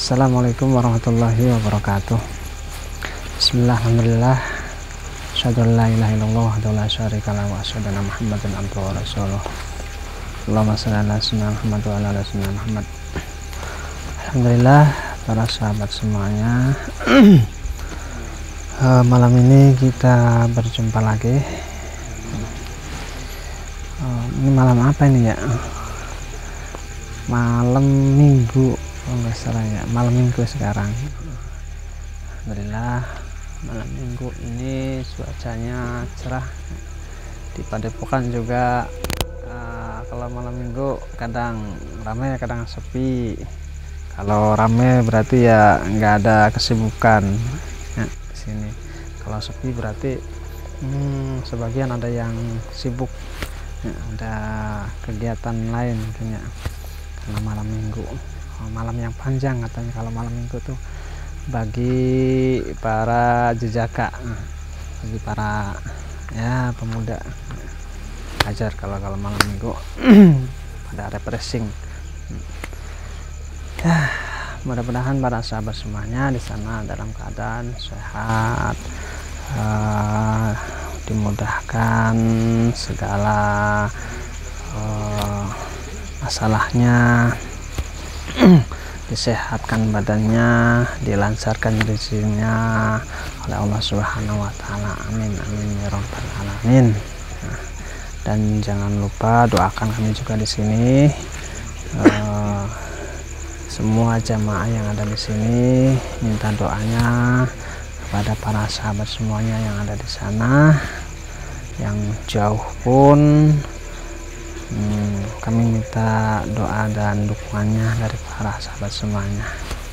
Assalamualaikum warahmatullahi wabarakatuh. Bismillah, alhamdulillah, asyhadu an la ilaha illallah wahdahu la syarika lahu wa asyhadu anna Muhammadan abduhu wa rasuluh. Allahumma shalli ala sayyidina Muhammad wa ala ali sayyidina Muhammad. Alhamdulillah, para sahabat semuanya. Malam ini kita berjumpa lagi. Ini malam apa ini ya? Malam Minggu, nggak salah ya, malam Minggu sekarang. Alhamdulillah, malam Minggu ini cuacanya cerah. Di Padepokan juga kalau malam Minggu kadang ramai kadang sepi. Kalau ramai berarti ya nggak ada kesibukan ya, di sini. Kalau sepi berarti sebagian ada yang sibuk ya, ada kegiatan lain mungkin ya. Karena malam Minggu, malam yang panjang katanya kalau malam Minggu tuh bagi para jejaka, bagi para ya pemuda ajar kalau malam Minggu pada refreshing. Ya, mudah-mudahan para sahabat semuanya di sana dalam keadaan sehat, dimudahkan segala masalahnya, disehatkan badannya, dilancarkan rezekinya oleh Allah Subhanahu wa taala. Amin amin ya rabbal alamin. Dan jangan lupa doakan kami juga di sini, semua jamaah yang ada di sini, minta doanya kepada para sahabat semuanya yang ada di sana, yang jauh pun kami minta doa dan dukungannya dari para sahabat semuanya.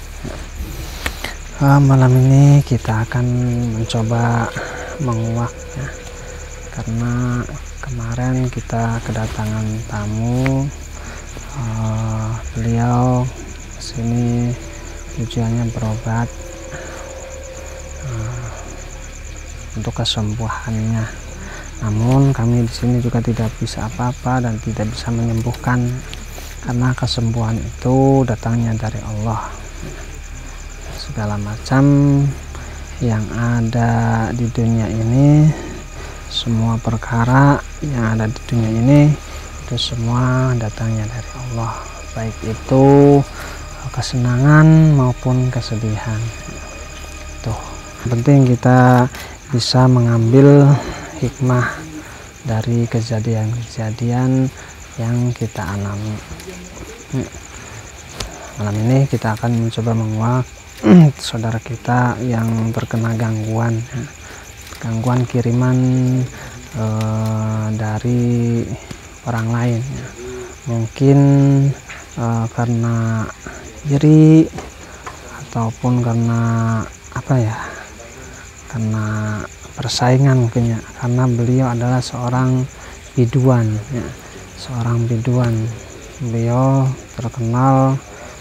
Malam ini kita akan mencoba menguak ya, karena kemarin kita kedatangan tamu. Beliau kesini tujuannya berobat untuk kesembuhannya. Namun kami di sini juga tidak bisa apa-apa dan tidak bisa menyembuhkan, karena kesembuhan itu datangnya dari Allah. Segala macam yang ada di dunia ini, semua perkara yang ada di dunia ini itu semua datangnya dari Allah, baik itu kesenangan maupun kesedihan. Tuh, penting kita bisa mengambil hikmah dari kejadian-kejadian yang kita alami. Malam ini kita akan mencoba menguak saudara kita yang terkena gangguan kiriman dari orang lain ya. Mungkin karena iri ataupun karena apa ya, karena persaingan mungkin ya, karena beliau adalah seorang biduan ya, seorang biduan. Beliau terkenal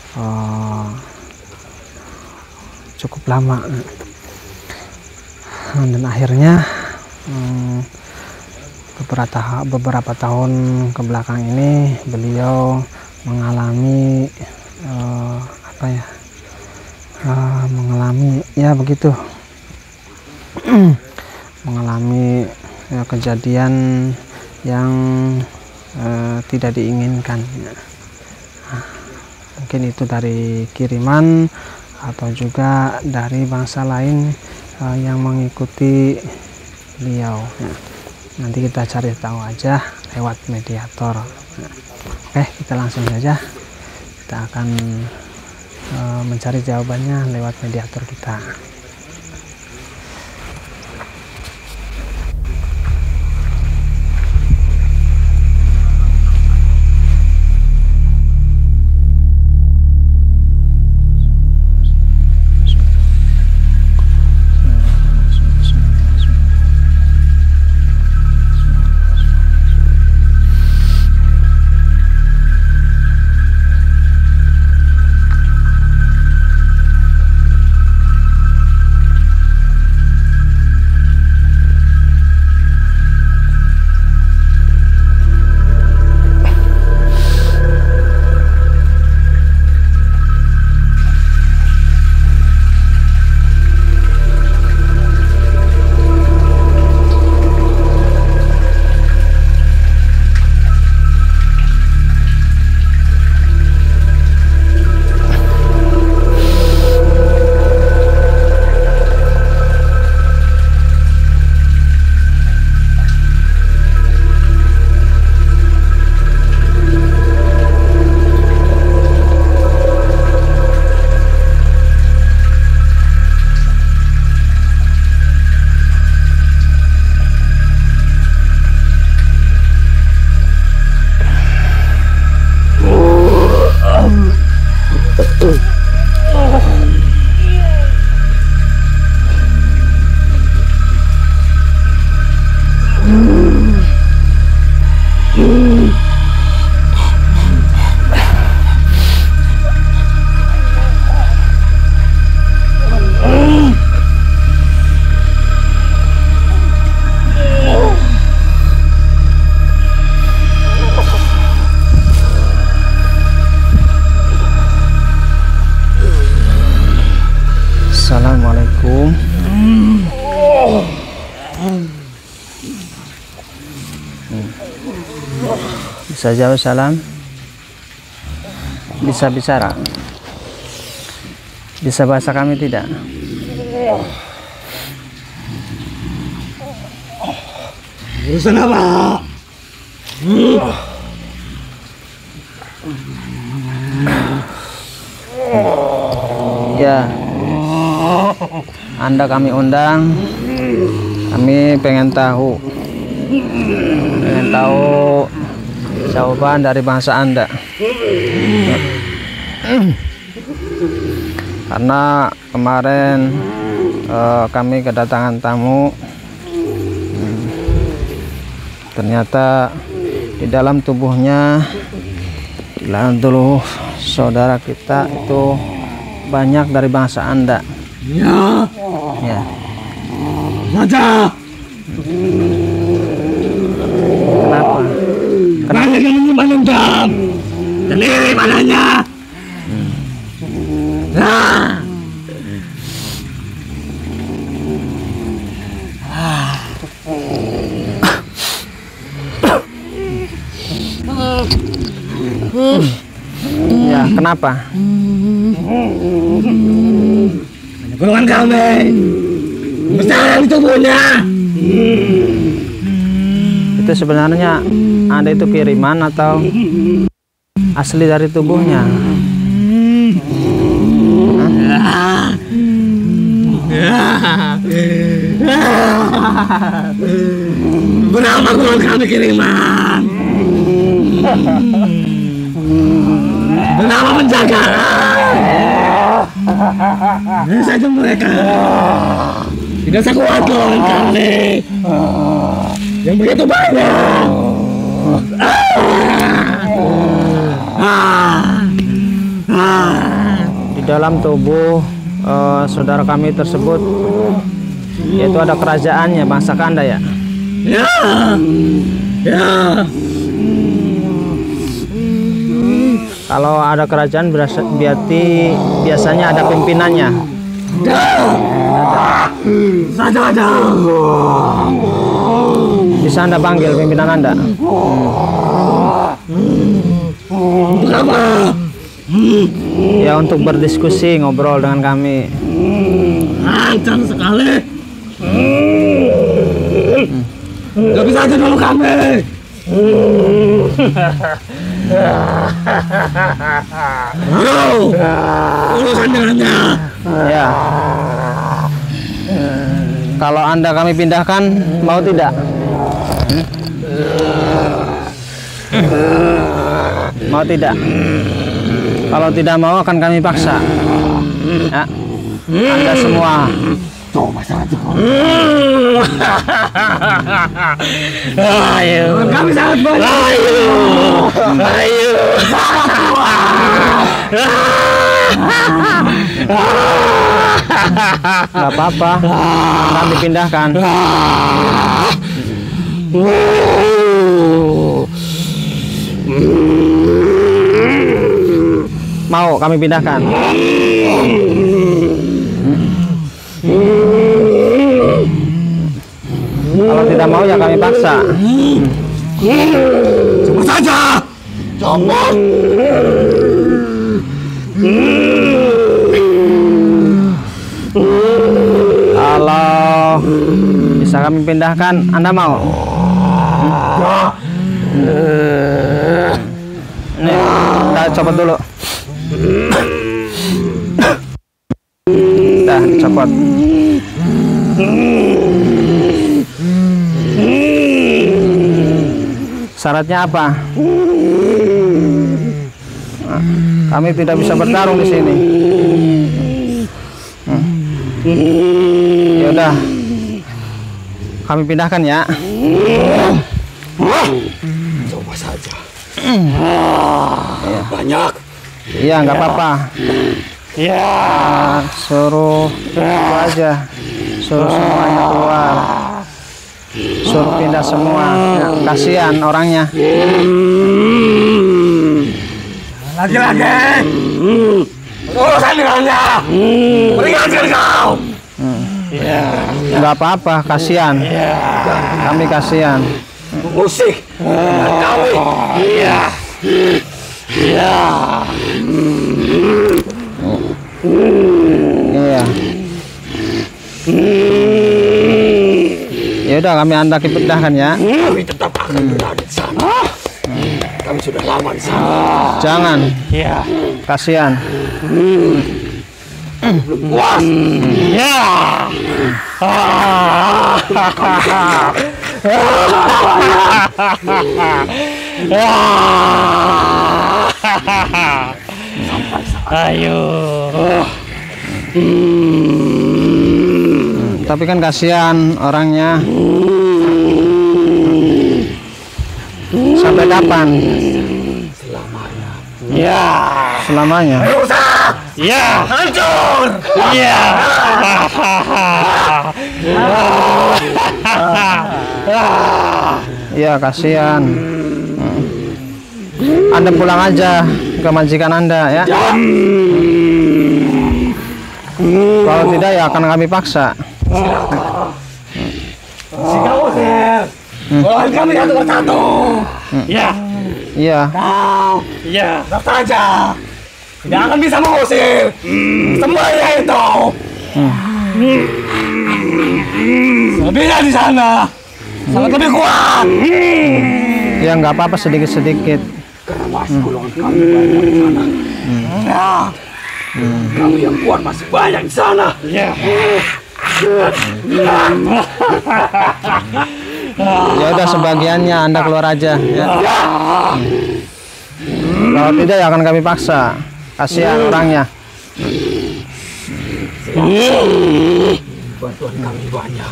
cukup lama dan akhirnya beberapa tahun ke belakang ini beliau mengalami mengalami ya begitu mengalami kejadian yang tidak diinginkan ya. Mungkin itu dari kiriman atau juga dari bangsa lain yang mengikuti beliau ya. Nanti kita cari tahu aja lewat mediator ya. Oke, kita langsung saja, kita akan mencari jawabannya lewat mediator kita. Assalamualaikum. Bisa jawab salam? Bisa bicara? Bisa bahasa kami tidak? Urusan apa? Ya, Anda kami undang, kami pengen tahu jawaban dari bangsa Anda, karena kemarin kami kedatangan tamu, ternyata di dalam tubuhnya, di dalam tubuh saudara kita itu banyak dari bangsa Anda. Ya. Ya. Saja. Kenapa? Kenapa kamu menyimpan dan ini mananya? Nah. Ya, kenapa? Golongan kami besar di tubuhnya. Itu sebenarnya Anda itu kiriman atau asli dari tubuhnya? Berapa golongan kami kiriman? Bernama menjaga. Ini saja mereka. Tidak sekuat golongan kami yang begitu banyak. Di dalam tubuh saudara kami tersebut, yaitu ada kerajaannya, bangsa Kanda ya? Ya. Ya. Kalau ada kerajaan berarti biasanya ada pimpinannya. Ada. Bisa Anda panggil pimpinan Anda? Untuk apa? Ya, untuk berdiskusi, ngobrol dengan kami. Lancar sekali. Gak bisa aja dulu kami. Halo, urusan dengannya. Ya. Kalau Anda kami pindahkan, mau tidak? Mau tidak? Kalau tidak mau akan kami paksa. Ya. Anda semua. Ayo, kami sangat banyak. Ayo. Gak apa-apa, akan dipindahkan. Mau kami pindahkan? Kalau tidak mau ya kami paksa. Cepat saja. Cepat. Kalau bisa kami pindahkan, Anda mau? Nih, kita copot dulu. Dah, copot. Syaratnya apa? Kami tidak bisa bertarung di sini. Ya udah, kami pindahkan ya. Coba saja. Banyak. Iya, nggak apa-apa. Ya. Suruh itu aja, suruh semuanya keluar, suruh pindah semua. Ya, kasihan orangnya. Lagi-lagi. Urusan dengannya. Peringatkan kau. Ya. Nggak apa-apa, kasihan. Kami kasihan. Musik. Kami. Iya. Ya. Iya. Ya udah, kami anda pindahkan ya. Kami tetap akan berada di sana. Kami sudah lama di sana. Jangan. Ya. Kasihan. Belum puas. Ya. Ayo. Tapi kan kasihan orangnya. Sampai kapan? Selamanya. Ya. Selamanya. Rusak. Ya. Hancur. Ya. Iya, kasihan. Anda pulang aja ke majikan Anda ya. Kalau tidak ya akan kami paksa. Si kau usir. Lawan kami satu persatu. Ya. Iya. Kau. Ya. Tetap saja. Tidak akan bisa mengusir. Semuanya itu. Lebihnya di sana. Sangat lebih kuat. Ya nggak apa-apa, sedikit-sedikit. Karena masih golongan kami banyak di sana. Nah, kami yang kuat masih banyak di sana. Ya. Ya udah, sebagiannya Anda keluar aja ya. Kalau tidak ya akan kami paksa. Kasihan orangnya. Bantuan kami banyak.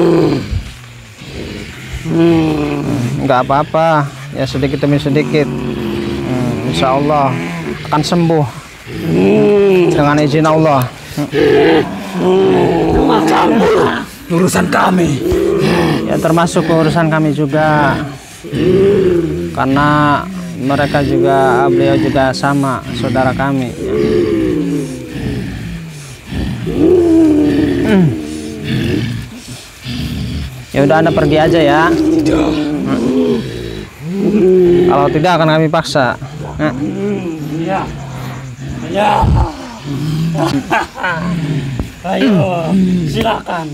Nggak apa-apa, ya sedikit demi sedikit. Insya Allah akan sembuh dengan izin Allah. Urusan kami. Ya termasuk urusan kami juga, karena mereka juga, beliau juga sama saudara kami. Ya udah, Anda pergi aja ya. Kalau tidak akan kami paksa. Ya. Ya. Ayo, silakan.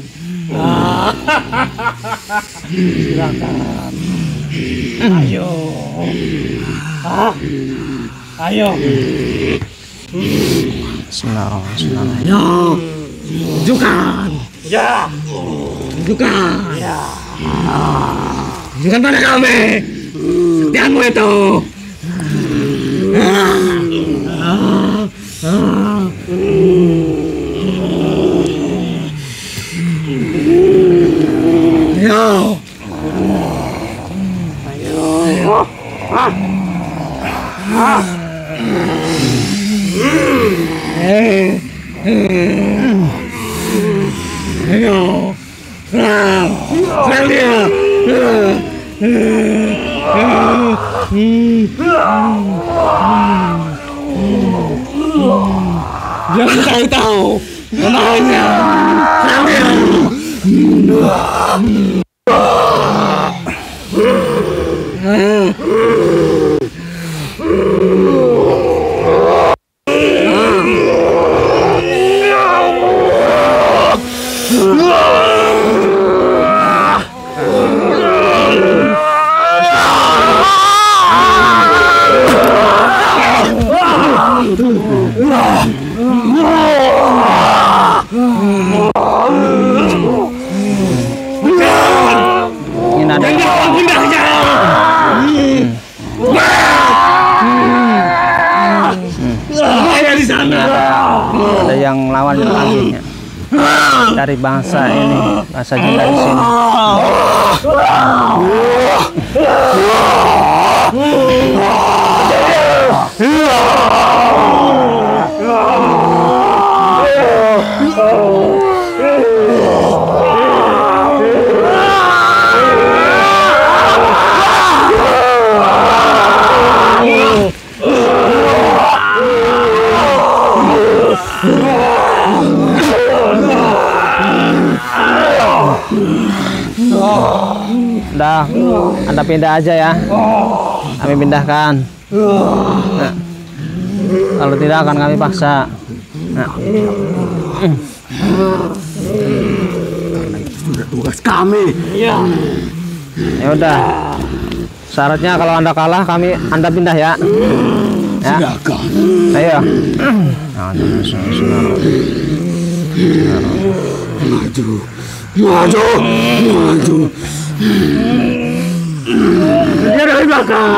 Silakan. Ayo. Ayo. Bismillahirrahmanirrahim. Ayo. Tunjukkan. Ya. Tunjukkan. Ya. Tunjukkan pada kami. Kesetiaanmu itu. Ayo. Ayo. Ayo. Serang dia. Jangan kau tahu namanya. Serang dia. Ini ada. ada yang lawan lagi ya. Dari bangsa ini, bangsa juga di sini. Udah, Anda pindah aja ya. Kami pindahkan. Nah, kalau tidak akan kami paksa. Nah. Sudah tugas kami. Ya udah. Syaratnya kalau Anda kalah, Anda pindah ya. Ya. Sudahkah? Ayo. Maju. Maju. Maju. Dia dari belakang.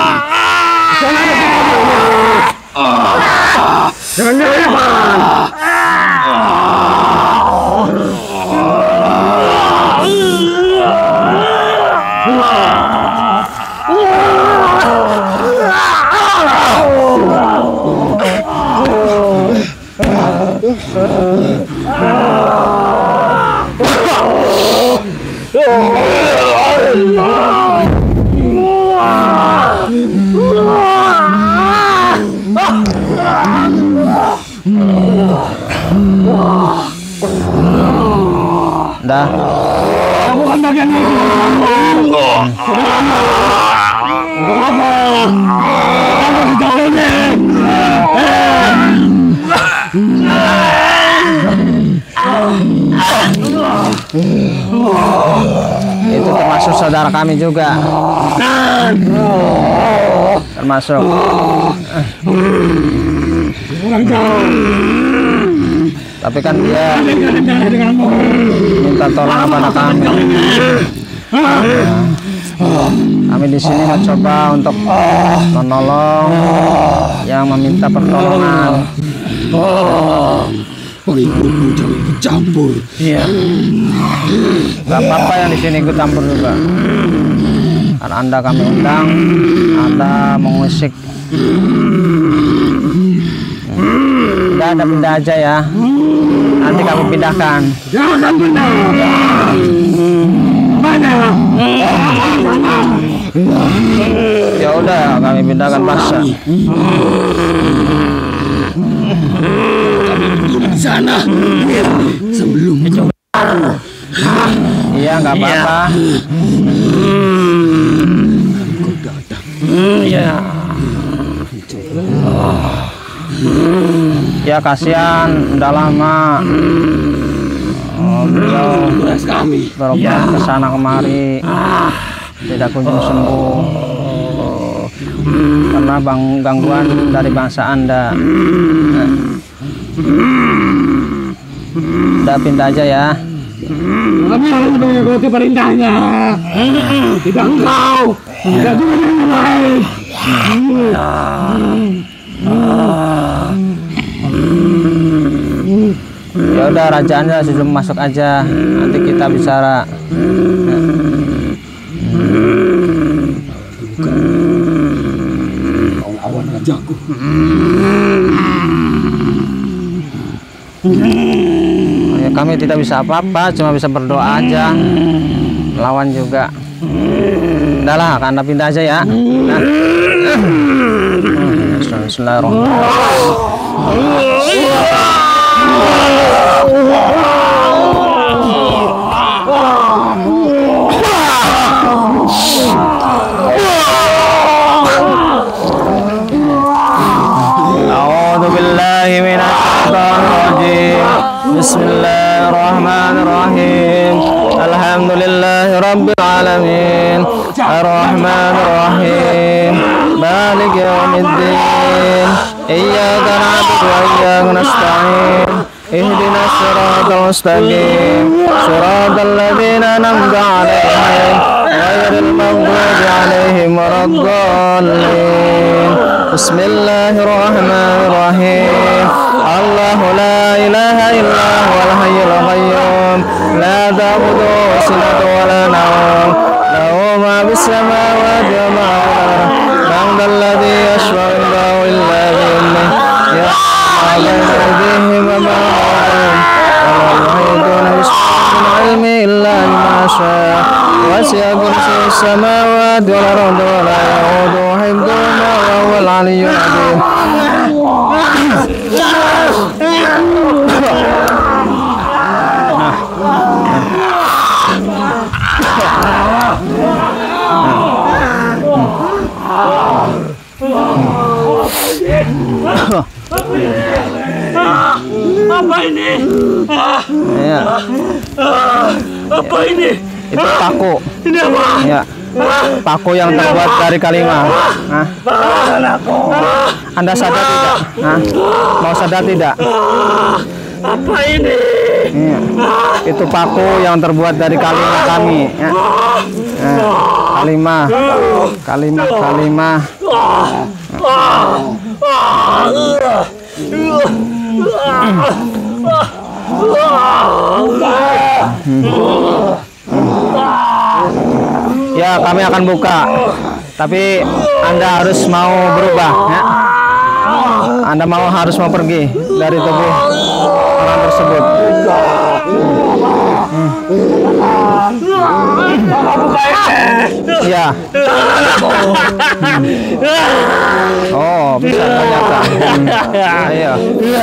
Jangan dari depan. Dah. Kamu kan bagian ini. Kamu sejauh ini. Itu termasuk saudara kami juga. Termasuk. Tapi kan dia minta tolong kepada kami. Kami di sini mencoba untuk menolong yang meminta pertolongan. Pengikutmu jangan ikut campur. Iya. Gak apa-apa yang di sini ikut campur juga. Karena Anda kami undang, Anda mengusik. Udah, Anda pindah aja ya. Nanti kami pindahkan. Jangan pindah. Mana? Ya udah, kami pindahkan paksa. Kami berdiri di sana sebelum Iya, nggak apa-apa. kau datang. Iya. Ya kasihan, udah lama. Beliau Tugas kami. berobat ke sana kemari, tidak kunjung sembuh karena gangguan dari bangsa Anda. Nah. Udah, pindah aja ya. Kami harus mengikuti perintahnya. Tidak engkau. Tidak juga yang lain. Ya udah, raja Anda sudah masuk aja. Nanti kita bicara. Kau lawan rajaku. Ya, kami tidak bisa apa-apa, cuma bisa berdoa aja. Lawan juga. Udahlah, Anda pindah aja ya. Nah. Bismillahirrahmanirrahim. Alhamdulillahirabbil alamin. Arrahmanirrahim. Maliki yaumiddin. Iyyaka na'budu wa iyyaka nasta'in. Ihdinas siratal mustaqim. Siratal ladzina an'amta 'alaihim ghairil maghdubi 'alaihim waladdallin. Bismillahirrahmanirrahim. Allahu la ta'khudhuhu sinatun wa la nawm lahu ma fis samawati wa ma fil ardi man dhal ladzi yashfa'u 'indahu illa bi'idhnihi ya'lamu ma bayna aydihim wa ma khalfahum wa la yuhituna bi shay'in min 'ilmihi illa bima sha'a wasi'a kursiyyuhu samawati wal ardi wa la ya'uduhu hifdhuhuma wa huwal 'aliyyul 'azim. Apa ini? Ya. Apa ini? Itu paku. Ini apa? Ya. Paku yang terbuat dari kalimah. Nah. Anda sadar tidak? Nah. Mau sadar tidak? Apa ini? Iya. Itu paku yang terbuat dari kalimah kami. Ya. Kalimah. Ya, kami akan buka, tapi Anda harus mau berubah, ya. Anda harus mau pergi dari tubuh orang tersebut. Ya. Oh, bisa ternyata. Ayo.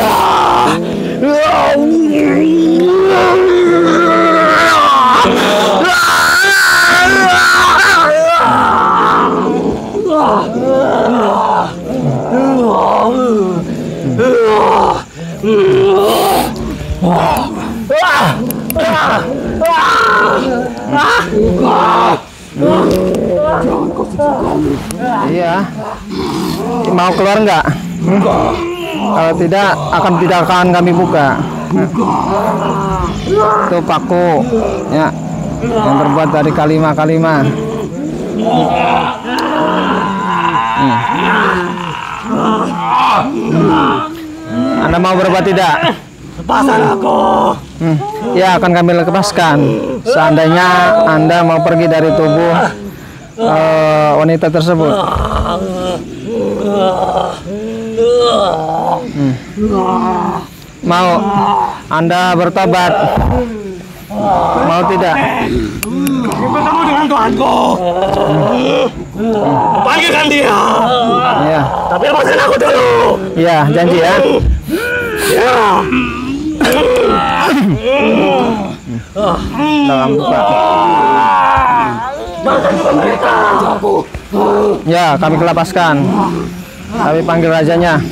Iya. Mau keluar enggak? Kalau tidak akan kami buka. Itu paku, ya, yang terbuat dari kalimah. Anda mau berubah tidak? Lepaskan aku. Ya, akan kami lepaskan. Seandainya Anda mau pergi dari tubuh wanita tersebut. Mau Anda bertobat? Mau tidak? Bertemu dengan Tuhanku. Panggilkan dia. Ya. Tapi lepaskan aku dulu. Ya, janji ya. Ya. Dalam buka. Ya, kami lepaskan. Kami panggil rajanya.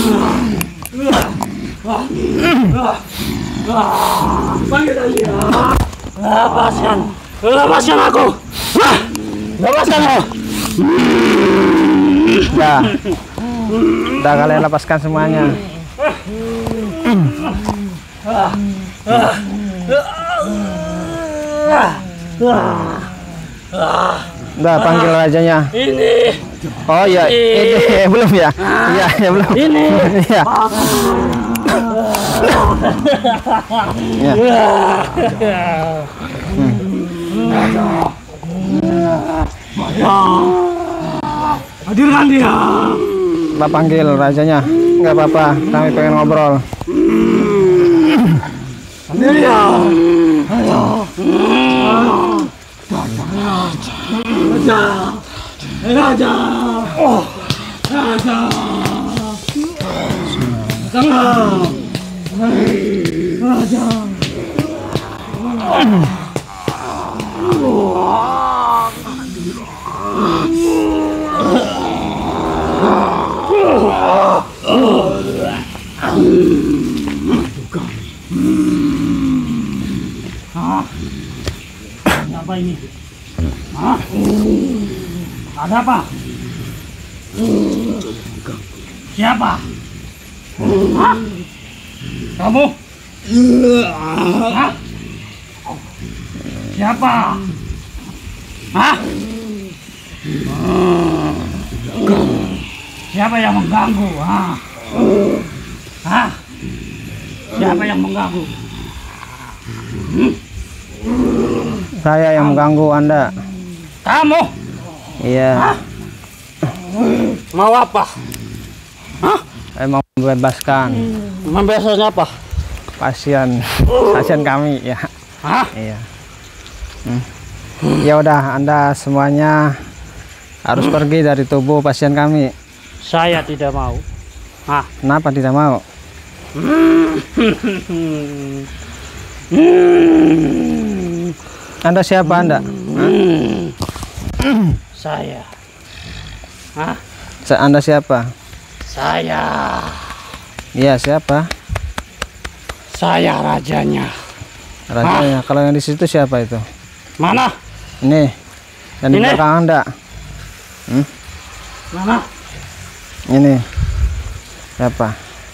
Lepaskan aku. Lepaskan aku. Udah kalian lepaskan semuanya. Udah panggil rajanya. Ini. Oh ya, ini belum ya? Iya, ya belum. Ini. Iya. Hadirkan dia. Kita panggil rajanya. Nggak apa-apa, kami pengen ngobrol. Dia. Ayo. Raja. Oh. Raja. Raja. Apa ini? Hah? Ada apa? Siapa? Hah? Kamu? Hah? Siapa? Hah? Siapa yang mengganggu? Hah? Hah? Siapa yang mengganggu? Saya yang mengganggu Anda. Kamu? Iya. Mau apa? Hah? Saya mau membebaskan Membebaskan apa? pasien kami ya. Hah? Iya. Ya udah, Anda semuanya harus pergi dari tubuh pasien kami. Saya tidak mau. Hah? Kenapa tidak mau? Anda siapa Anda? Saya. Hah? Anda siapa? Saya. Iya, siapa? Saya rajanya. Rajanya. Kalau yang di situ siapa itu? Mana? Ini. Dan di Ini? belakang Anda. Mana? Ini. Siapa?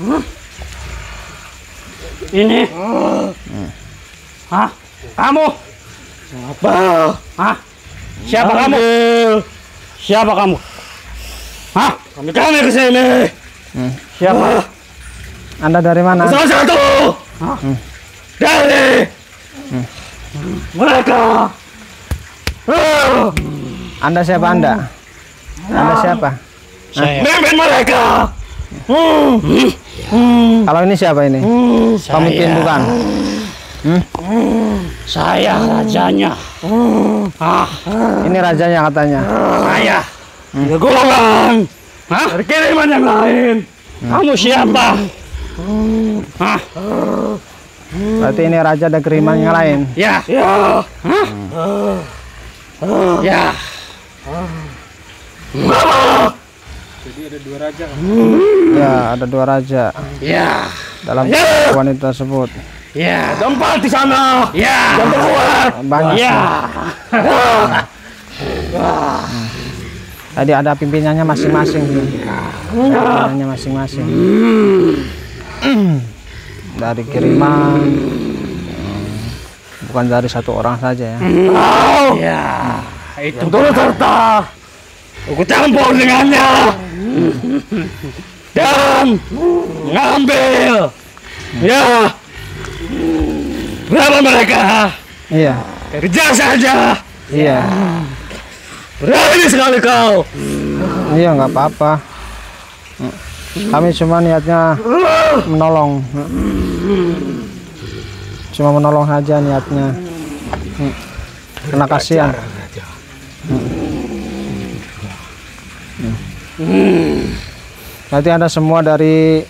Ini. Hah? Kamu? Apa? Hah? Siapa kamu? Siapa kamu? Hah? Kami ke sini. Siapa? Anda dari mana? Salah satu. Dari mereka. Anda siapa Anda? Anda siapa? Memimpin mereka. Kalau ini siapa ini? Pemimpin bukan? Saya rajanya. Ini rajanya katanya. Saya. Golongan. Hah? Dari kiriman yang lain. Kamu siapa? Hah? Berarti ini raja dan kiriman yang lain. Ya. Ya. Hah? Ya. Ya, ada dua raja Ya. dalam wanita tersebut. Ya. Tempat di sana. Ya. Yang terkuat. Banyak. Ya. Tadi ada pimpinannya masing-masing. Pimpinannya masing-masing. Dari kiriman. Bukan dari satu orang saja ya. Ya. Itu turut serta. Aku campur dengannya. Dan ngambil. Ya. Berapa mereka? Iya. Kerja saja. Iya. Berani sekali kau. Iya, nggak apa-apa. Kami cuma niatnya menolong. Cuma menolong saja niatnya. Kena kasihan. Nanti ada semua dari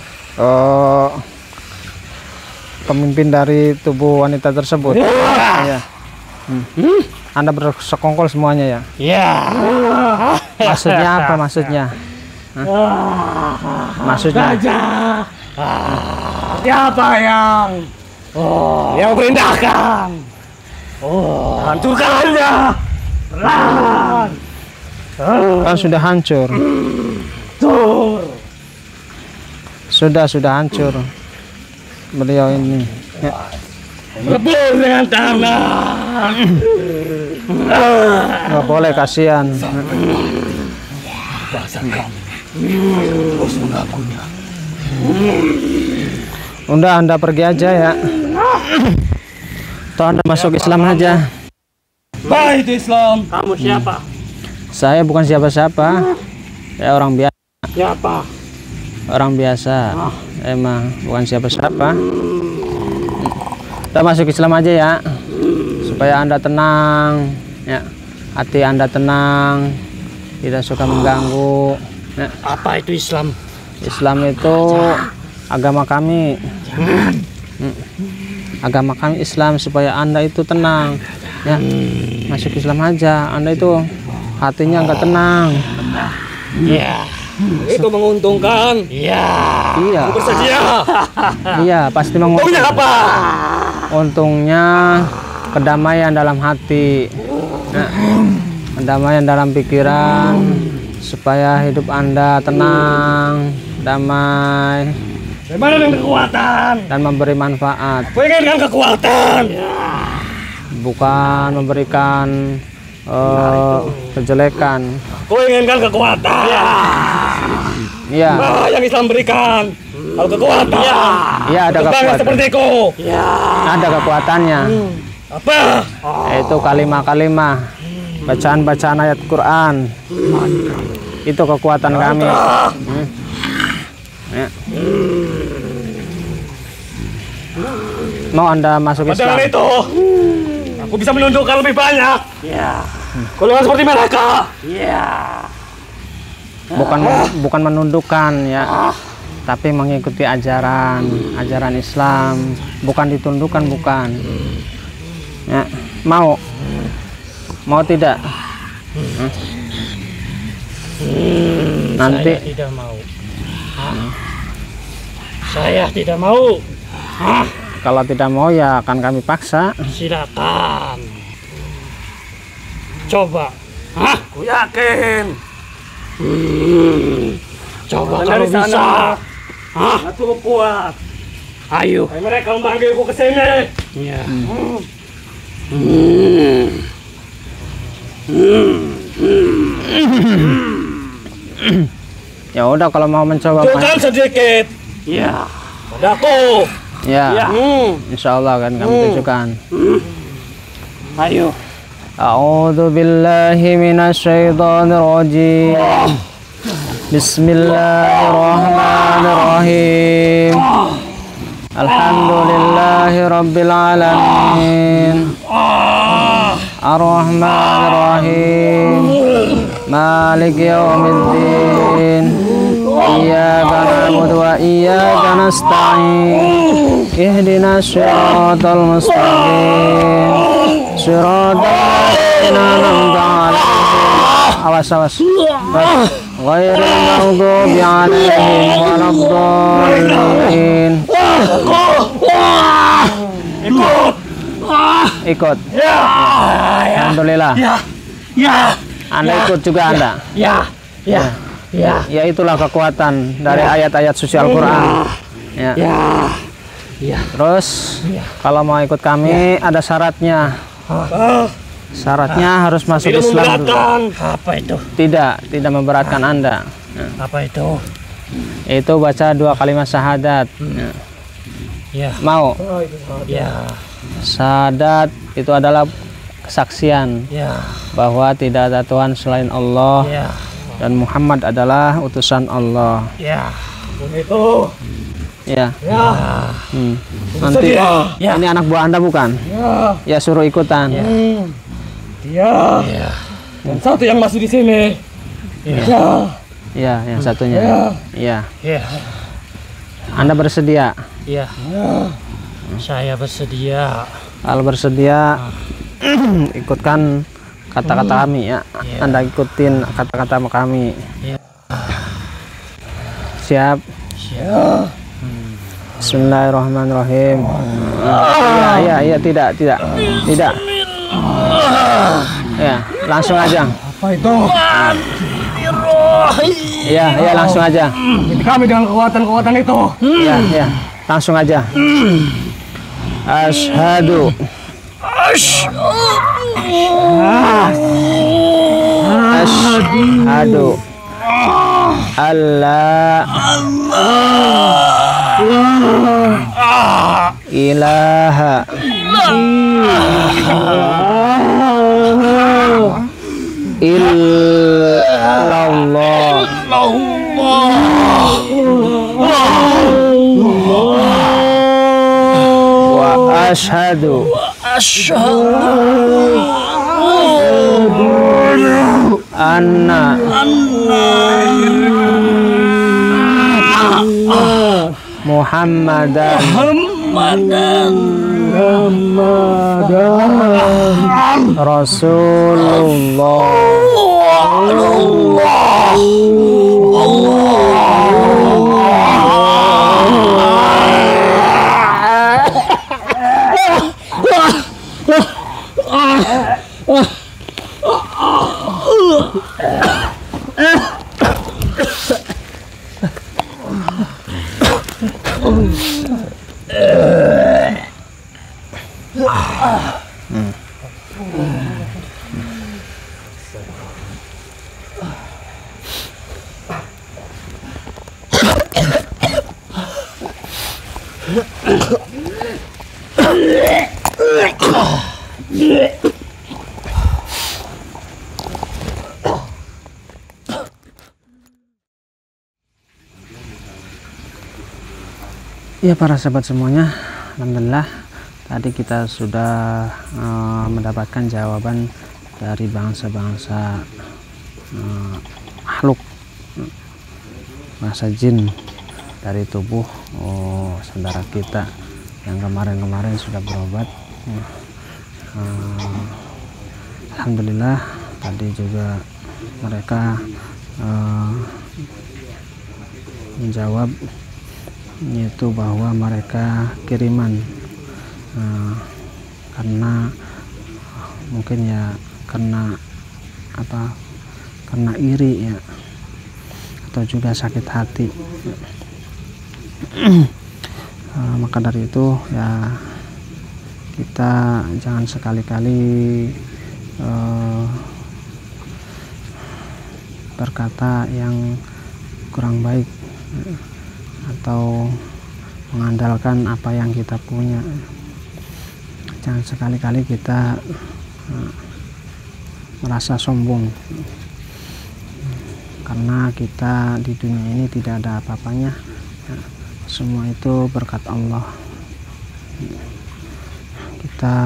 pemimpin dari tubuh wanita tersebut. Iya. Anda bersekongkol semuanya ya? Ya. Maksudnya apa maksudnya? Maksudnya? Siapa yang perintahkan? Hancurkannya. Pelan. Kan sudah hancur. Sudah hancur. Beliau ini. Ya. Rebus dengan tangan. Nggak boleh, kasihan. Udah, Anda pergi aja ya. Atau Anda masuk Islam aja. Baik Islam. Kamu siapa? Saya bukan siapa-siapa. Saya orang biasa. Siapa? Orang biasa. Emang bukan siapa-siapa. Kita masuk Islam aja ya, supaya Anda tenang ya, hati Anda tenang, tidak suka mengganggu ya. Apa itu Islam? Islam itu agama kami. Agama kami Islam, supaya Anda itu tenang ya. Masuk Islam aja, Anda itu hatinya nggak tenang. Ya. Itu menguntungkan. Iya. Iya. Bersedia. Iya, pasti menguntungkan. Untungnya apa? Untungnya kedamaian dalam hati, nah, kedamaian dalam pikiran, supaya hidup Anda tenang, damai, Bagaimana dengan kekuatan? dan memberi manfaat, Aku inginkan kekuatan. bukan memberikan kejelekan. Aku inginkan kekuatan. Iya. Yang Islam berikan. Kalau kekuatan. Iya, ada untuk bangsa kekuatan. sepertiku. Ada kekuatannya. Apa? Itu kalimah-kalimah, bacaan-bacaan ayat Quran. Itu kekuatan kami. Ya. Mau Anda masuk Islam? Dengan itu, aku bisa menunjukkan lebih banyak. Ya. Golongan seperti mereka. Ya. Bukan menundukkan ya, tapi mengikuti ajaran Islam, bukan ditundukkan, bukan. Ya, mau tidak? Nanti saya tidak mau. Saya tidak mau. kalau tidak mau ya akan kami paksa. Silakan. Coba. Aku yakin. Coba kalau bisa. Aku kuat. Ayo. Mereka memanggilku ke sini. Ya. Ya udah kalau mau mencoba Tunjukkan sedikit. Ya. Padaku. Ya. Insya Allah akan kami tunjukkan. Ayo. A'udzu billahi minasyaitonir rajim. Bismillahirrahmanirrahim. Alhamdulillahi rabbil alamin. Ar-Rahmanir-Rahim. Malik yaumiddin. Iyyaka na'budu wa iyyaka nasta'in. Ihdinas siratal mustaqim. Siratal ladzina an'amta 'alaihim. Awas. Ghairil maghdubi 'alaihim waladdallin. Ikut. Ya. Alhamdulillah. Ya. Anda ikut juga Anda. Ya. Ya itulah kekuatan dari ayat-ayat suci Al-Quran. Ya. Terus kalau mau ikut kami ada syaratnya. Syaratnya harus masuk Tidak Islam dulu. memberatkan. Apa itu? Tidak memberatkan Anda. Apa itu? Itu baca 2 kalimat syahadat. Ya. Mau? Ya. Syahadat itu adalah kesaksian Ya. bahwa tidak ada Tuhan selain Allah Ya. dan Muhammad adalah utusan Allah. Ya. Begitu. Ya. Ya. Nanti Ya. ini anak buah Anda bukan? Ya suruh ikutan. Ya. Dan satu yang masih di sini. Ya. Ya, yang satunya. Ya. Anda bersedia? Ya. Saya bersedia. Kalau bersedia ikutkan kata-kata kami ya. Anda ikutin kata-kata kami. Ya. Siap? Ya. Bismillahirrahmanirrahim. Iya, tidak. Ya, langsung aja. Apa itu? Iya, langsung aja. Kami dengan kekuatan itu. Ya, langsung aja. Asyhadu alla ilaha illallah wa asyhadu anna Muhammadan Rasulullah. Ya para sahabat semuanya, alhamdulillah tadi kita sudah mendapatkan jawaban dari bangsa-bangsa makhluk, bangsa jin dari tubuh saudara kita yang kemarin-kemarin sudah berobat. Alhamdulillah tadi juga mereka menjawab, yaitu bahwa mereka kiriman, karena mungkin ya karena iri ya, atau juga sakit hati. Maka dari itu ya kita jangan sekali-kali berkata yang kurang baik atau mengandalkan apa yang kita punya. Jangan sekali-kali kita merasa sombong, karena kita di dunia ini tidak ada apa-apanya, semua itu berkat Allah. Kita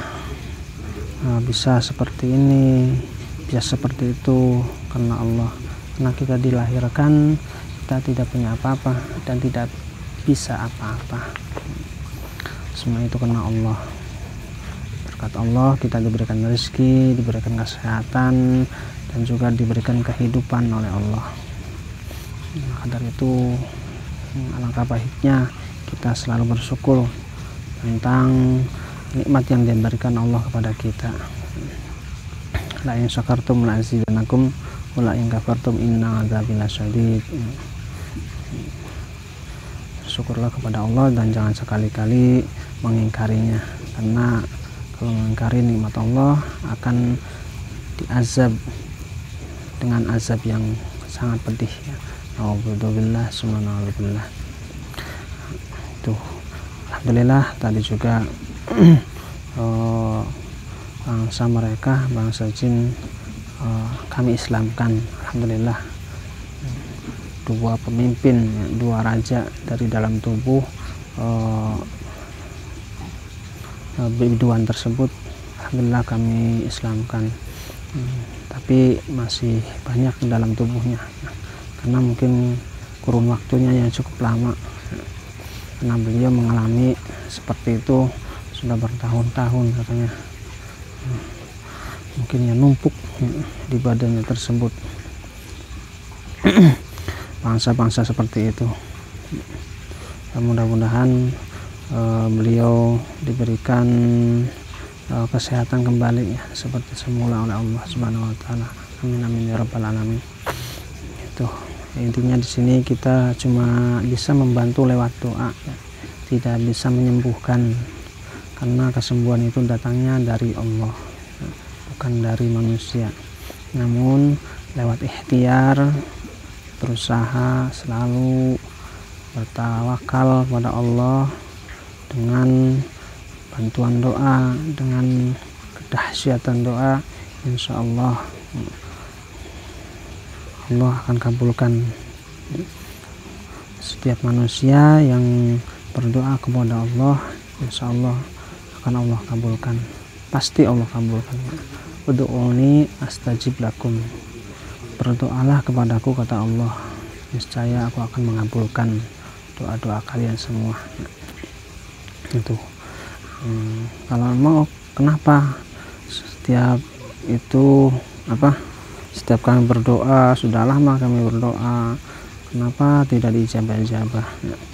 bisa seperti ini, bisa seperti itu karena Allah. Karena kita dilahirkan, kita tidak punya apa-apa dan tidak bisa apa-apa, semua itu karena Allah. Berkat Allah kita diberikan rezeki, diberikan kesehatan, dan juga diberikan kehidupan oleh Allah. Maka dari itu alangkah baiknya kita selalu bersyukur tentang nikmat yang diberikan Allah kepada kita. La in syakartum la azidannakum wa la in kafartum inna adzabi lasyadid. Syukurlah kepada Allah dan jangan sekali-kali mengingkarinya, karena kalau mengingkari nikmat Allah akan diazab dengan azab yang sangat pedih ya. Alhamdulillah, subhanallah. Tuh, alhamdulillah tadi juga bangsa mereka, bangsa jin, kami Islamkan, alhamdulillah. Dua pemimpin, dua raja dari dalam tubuh biduan tersebut, alhamdulillah kami Islamkan. Tapi masih banyak di dalam tubuhnya, karena mungkin kurun waktunya yang cukup lama, karena beliau mengalami seperti itu sudah bertahun-tahun katanya. Mungkin ya numpuk di badannya tersebut. Bangsa-bangsa seperti itu. Mudah-mudahan beliau diberikan kesehatan kembali ya, seperti semula oleh Allah Subhanahu wa taala. Amin amin ya rabbal alamin. Itu intinya di sini kita cuma bisa membantu lewat doa ya. Tidak bisa menyembuhkan, karena kesembuhan itu datangnya dari Allah, bukan dari manusia. Namun lewat ikhtiar, berusaha selalu bertawakal pada Allah dengan bantuan doa, dengan kedahsyatan doa, insya Allah Allah akan kabulkan. Setiap manusia yang berdoa kepada Allah, insya Allah akan Allah kabulkan, pasti Allah kabulkan. Ud'uni astajib lakum, berdoalah kepadaku kata Allah, niscaya aku akan mengabulkan doa-doa kalian semua. Itu kalau mau, kenapa setiap itu setiap kami berdoa, sudah lama kami berdoa, kenapa tidak diijabah-ijabah?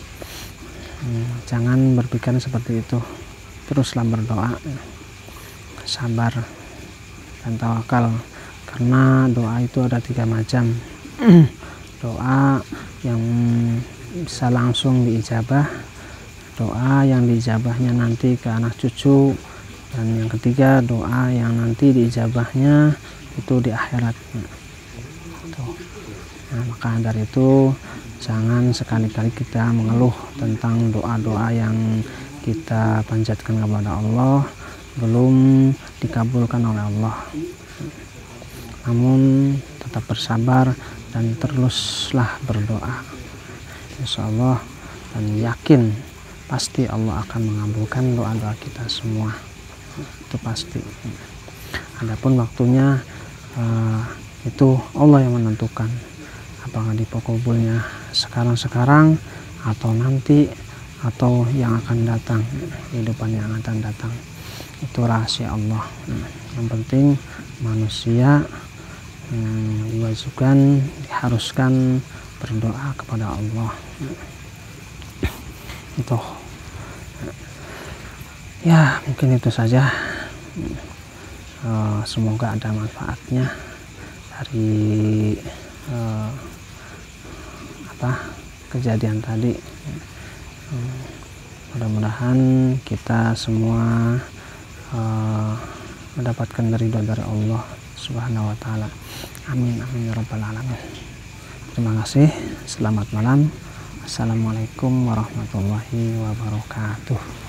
Jangan berpikir seperti itu, teruslah berdoa, sabar dan tawakal, karena doa itu ada 3 macam. Doa yang bisa langsung diijabah, doa yang diijabahnya nanti ke anak cucu, dan yang ketiga doa yang nanti diijabahnya itu di akhirat. Nah, maka dari itu jangan sekali-kali kita mengeluh tentang doa-doa yang kita panjatkan kepada Allah, belum dikabulkan oleh Allah. Namun tetap bersabar dan teruslah berdoa, insya Allah, dan yakin pasti Allah akan mengabulkan doa-doa kita semua, itu pasti. Adapun waktunya itu Allah yang menentukan, apakah dikabulnya sekarang atau nanti atau yang akan datang, kehidupan yang akan datang, itu rahasia Allah. Yang penting manusia diwajibkan, diharuskan berdoa kepada Allah. Itu ya, mungkin itu saja. Semoga ada manfaatnya dari kejadian tadi. Mudah-mudahan kita semua mendapatkan ridho dari Allah Subhanahu wa Ta'ala. Amin amin ya rabbal alamin. Terima kasih. Selamat malam. Assalamualaikum warahmatullahi wabarakatuh.